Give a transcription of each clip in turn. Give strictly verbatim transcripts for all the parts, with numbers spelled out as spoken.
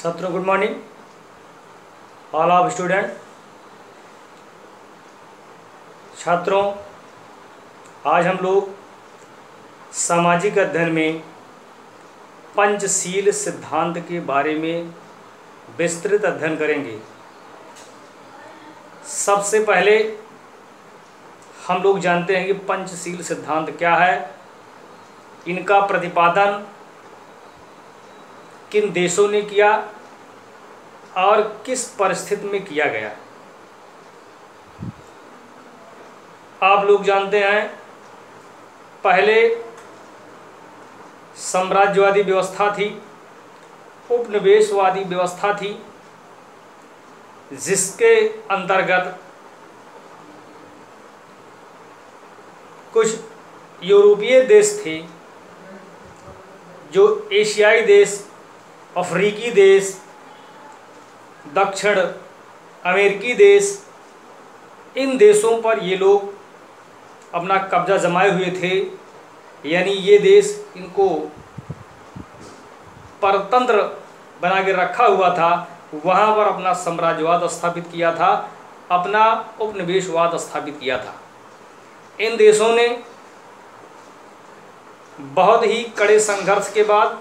छात्रों good morning all of student. छात्रों आज हम लोग सामाजिक अध्ययन में पंचशील सिद्धांत के बारे में विस्तृत अध्ययन करेंगे। सबसे पहले हम लोग जानते हैं कि पंचशील सिद्धांत क्या है, इनका प्रतिपादन किन देशों ने किया और किस परिस्थिति में किया गया। आप लोग जानते हैं पहले साम्राज्यवादी व्यवस्था थी, उपनिवेशवादी व्यवस्था थी, जिसके अंतर्गत कुछ यूरोपीय देश थे, जो एशियाई देश, अफ्रीकी देश, दक्षिण अमेरिकी देश, इन देशों पर ये लोग अपना कब्जा जमाए हुए थे। यानी ये देश इनको परतंत्र बना के रखा हुआ था, वहाँ पर अपना साम्राज्यवाद स्थापित किया था, अपना उपनिवेशवाद स्थापित किया था। इन देशों ने बहुत ही कड़े संघर्ष के बाद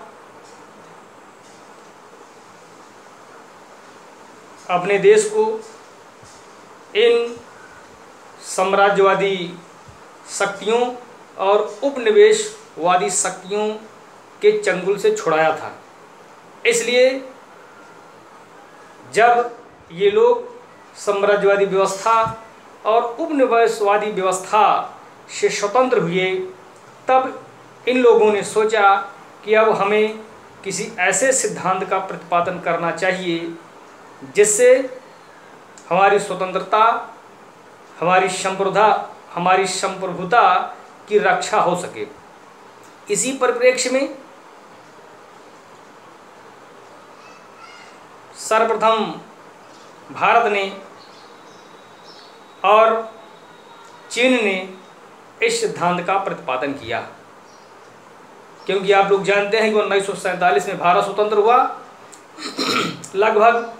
अपने देश को इन साम्राज्यवादी शक्तियों और उपनिवेशवादी शक्तियों के चंगुल से छुड़ाया था। इसलिए जब ये लोग साम्राज्यवादी व्यवस्था और उपनिवेशवादी व्यवस्था से स्वतंत्र हुए, तब इन लोगों ने सोचा कि अब हमें किसी ऐसे सिद्धांत का प्रतिपादन करना चाहिए जिससे हमारी स्वतंत्रता, हमारी संप्रभुता हमारी संप्रभुता की रक्षा हो सके। इसी परिप्रेक्ष्य में सर्वप्रथम भारत ने और चीन ने इस सिद्धांत का प्रतिपादन किया, क्योंकि आप लोग जानते हैं कि उन्नीस सौ सैंतालीस में भारत स्वतंत्र हुआ। लगभग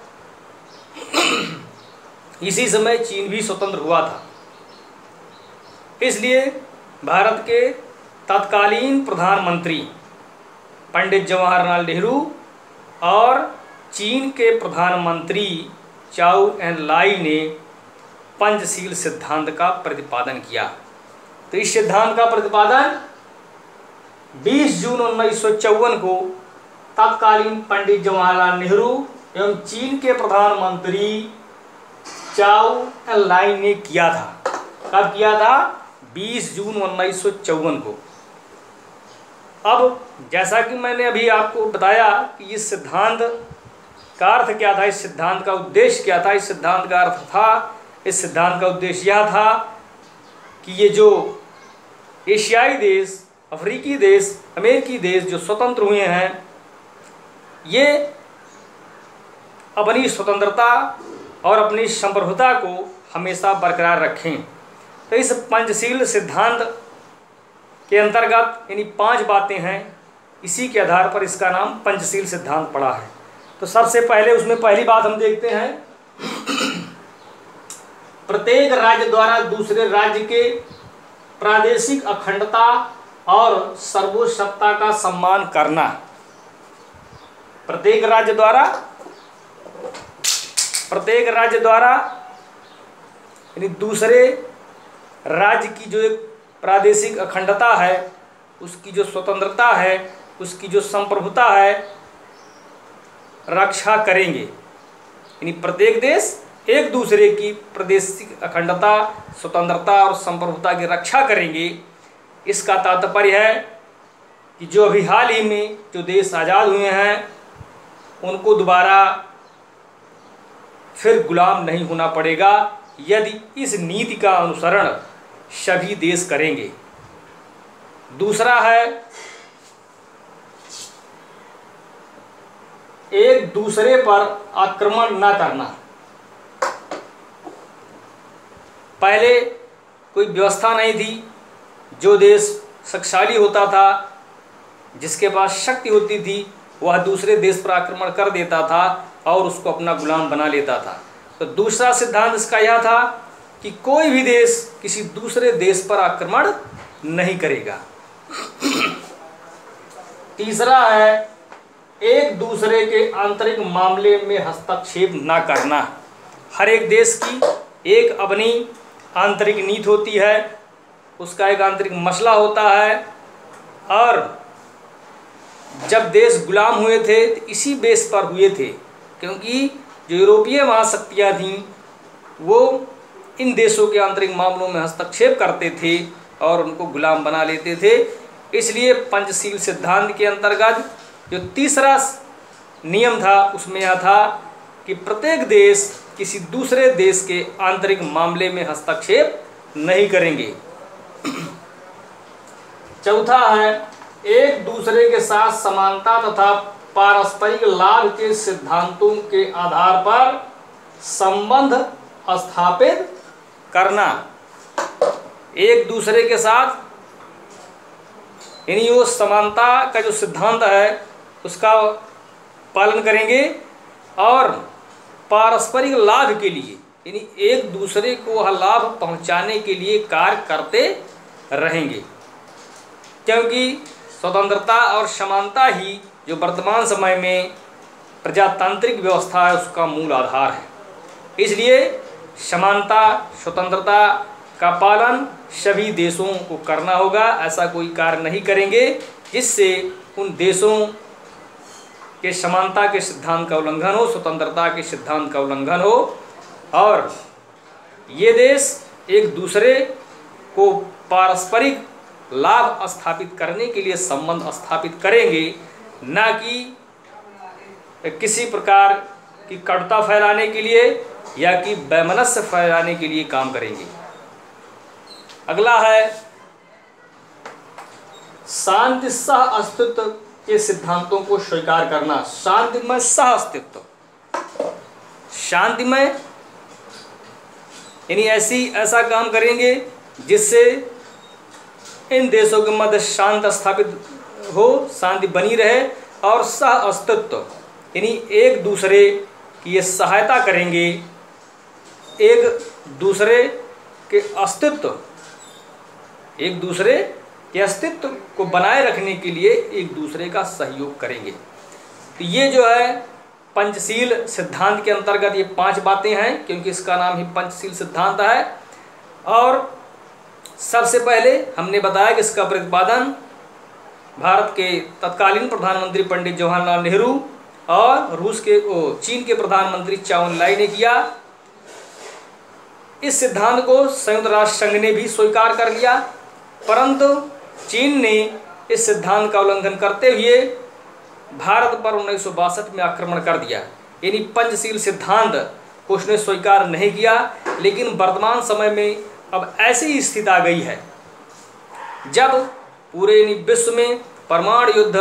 इसी समय चीन भी स्वतंत्र हुआ था। इसलिए भारत के तत्कालीन प्रधानमंत्री पंडित जवाहरलाल नेहरू और चीन के प्रधानमंत्री चाउ एन लाई ने पंचशील सिद्धांत का प्रतिपादन किया। तो इस सिद्धांत का प्रतिपादन बीस जून उन्नीस सौ चौवन को तत्कालीन पंडित जवाहरलाल नेहरू एवं चीन के प्रधानमंत्री चाउ एन लाई ने किया था। कब किया था? बीस जून उन्नीस सौ चौवन को। अब जैसा कि मैंने अभी आपको बताया कि इस सिद्धांत का अर्थ क्या था, इस सिद्धांत का उद्देश्य क्या था। इस सिद्धांत का अर्थ था, इस सिद्धांत का उद्देश्य यह था कि ये जो एशियाई देश, अफ्रीकी देश, अमेरिकी देश जो स्वतंत्र हुए हैं, ये अपनी स्वतंत्रता और अपनी संप्रभुता को हमेशा बरकरार रखें। तो इस पंचशील सिद्धांत के अंतर्गत यानी पांच बातें हैं, इसी के आधार पर इसका नाम पंचशील सिद्धांत पड़ा है। तो सबसे पहले उसमें पहली बात हम देखते हैं, प्रत्येक राज्य द्वारा दूसरे राज्य के प्रादेशिक अखंडता और सर्वोच्चता का सम्मान करना। प्रत्येक राज्य द्वारा प्रत्येक राज्य द्वारा यानी दूसरे राज्य की जो एक प्रादेशिक अखंडता है, उसकी जो स्वतंत्रता है, उसकी जो संप्रभुता है, रक्षा करेंगे। यानी प्रत्येक देश एक दूसरे की प्रादेशिक अखंडता, स्वतंत्रता और संप्रभुता की रक्षा करेंगे। इसका तात्पर्य है कि जो अभी हाल ही में जो देश आज़ाद हुए हैं, उनको दोबारा फिर गुलाम नहीं होना पड़ेगा, यदि इस नीति का अनुसरण सभी देश करेंगे। दूसरा है एक दूसरे पर आक्रमण न करना। पहले कोई व्यवस्था नहीं थी। जो देश शक्तिशाली होता था, जिसके पास शक्ति होती थी, वह दूसरे देश पर आक्रमण कर देता था और उसको अपना गुलाम बना लेता था। तो दूसरा सिद्धांत इसका यह था कि कोई भी देश किसी दूसरे देश पर आक्रमण नहीं करेगा। तीसरा है एक दूसरे के आंतरिक मामले में हस्तक्षेप ना करना। हर एक देश की एक अपनी आंतरिक नीति होती है, उसका एक आंतरिक मसला होता है, और जब देश गुलाम हुए थे तो इसी बेस पर हुए थे, क्योंकि जो यूरोपीय महाशक्तियाँ थीं वो इन देशों के आंतरिक मामलों में हस्तक्षेप करते थे और उनको गुलाम बना लेते थे। इसलिए पंचशील सिद्धांत के अंतर्गत जो तीसरा नियम था उसमें यह था कि प्रत्येक देश किसी दूसरे देश के आंतरिक मामले में हस्तक्षेप नहीं करेंगे। चौथा है एक दूसरे के साथ समानता तथा पारस्परिक लाभ के सिद्धांतों के आधार पर संबंध स्थापित करना। एक दूसरे के साथ यानी वो समानता का जो सिद्धांत है उसका पालन करेंगे और पारस्परिक लाभ के लिए यानी एक दूसरे को वह लाभ पहुंचाने के लिए कार्य करते रहेंगे, क्योंकि स्वतंत्रता और समानता ही जो वर्तमान समय में प्रजातांत्रिक व्यवस्था है उसका मूल आधार है। इसलिए समानता स्वतंत्रता का पालन सभी देशों को करना होगा। ऐसा कोई कार्य नहीं करेंगे जिससे उन देशों के समानता के सिद्धांत का उल्लंघन हो, स्वतंत्रता के सिद्धांत का उल्लंघन हो, और ये देश एक दूसरे को पारस्परिक लाभ स्थापित करने के लिए संबंध स्थापित करेंगे, न कि किसी प्रकार की कटुता फैलाने के लिए या कि वैमनस्य फैलाने के लिए काम करेंगे। अगला है शांति सह अस्तित्व के सिद्धांतों को स्वीकार करना। शांतिमय सह अस्तित्व, शांतिमय यानी ऐसी ऐसा काम करेंगे जिससे इन देशों के मध्य शांति स्थापित हो, शांति बनी रहे, और सह अस्तित्व यानी एक दूसरे की ये सहायता करेंगे, एक दूसरे के अस्तित्व एक दूसरे के अस्तित्व को बनाए रखने के लिए एक दूसरे का सहयोग करेंगे। तो ये जो है पंचशील सिद्धांत के अंतर्गत ये पांच बातें हैं, क्योंकि इसका नाम ही पंचशील सिद्धांत है। और सबसे पहले हमने बताया कि इसका प्रतिपादन भारत के तत्कालीन प्रधानमंत्री पंडित जवाहरलाल नेहरू और रूस के ओ, चीन के प्रधानमंत्री चाउ एन लाई ने किया। इस सिद्धांत को संयुक्त राष्ट्र संघ ने भी स्वीकार कर लिया, परंतु चीन ने इस सिद्धांत का उल्लंघन करते हुए भारत पर उन्नीस सौ बासठ में आक्रमण कर दिया। यानी पंचशील सिद्धांत को उसने स्वीकार नहीं किया। लेकिन वर्तमान समय में अब ऐसी स्थिति आ गई है जब पूरे विश्व में परमाणु युद्ध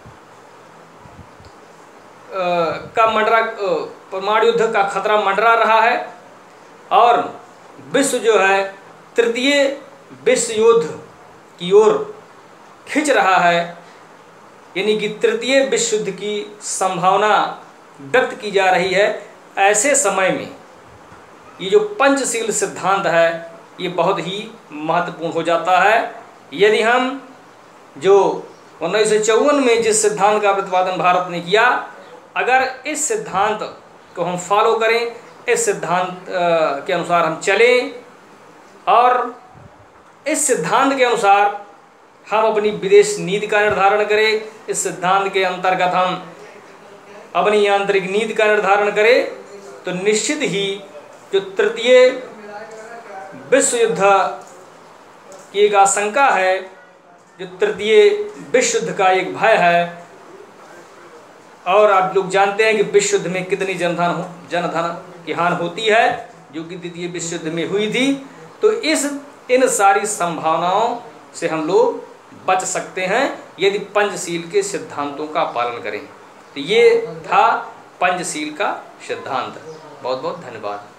का मंडरा परमाणु युद्ध का खतरा मंडरा रहा है और विश्व जो है तृतीय विश्व युद्ध की ओर खिंच रहा है। यानी कि तृतीय विश्व युद्ध की संभावना व्यक्त की जा रही है। ऐसे समय में ये जो पंचशील सिद्धांत है ये बहुत ही महत्वपूर्ण हो जाता है। यदि हम जो उन्नीस सौ चौवन में जिस सिद्धांत का प्रतिपादन भारत ने किया, अगर इस सिद्धांत को हम फॉलो करें, इस सिद्धांत के अनुसार हम चलें और इस सिद्धांत के अनुसार हम अपनी विदेश नीति का निर्धारण करें, इस सिद्धांत के अंतर्गत हम अपनी आंतरिक नीति का निर्धारण करें, तो निश्चित ही जो तृतीय विश्व युद्ध की एक आशंका है, जो तृतीय विश्व युद्ध का एक भय है, और आप लोग जानते हैं कि विश्व युद्ध में कितनी जनधन जनधन की हानि होती है, जो कि द्वितीय विश्व युद्ध में हुई थी। तो इस इन सारी संभावनाओं से हम लोग बच सकते हैं यदि पंचशील के सिद्धांतों का पालन करें। तो ये था पंचशील का सिद्धांत। बहुत बहुत धन्यवाद।